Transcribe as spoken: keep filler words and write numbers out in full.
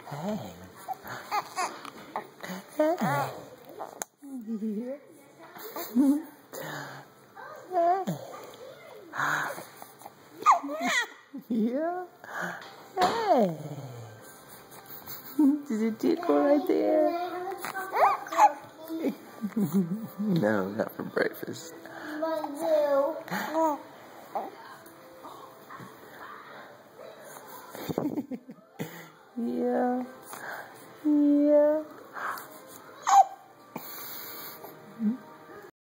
Hey. Hey. Yeah. Hey. Did it tickle right there? No, not for breakfast. Yeah. Yeah.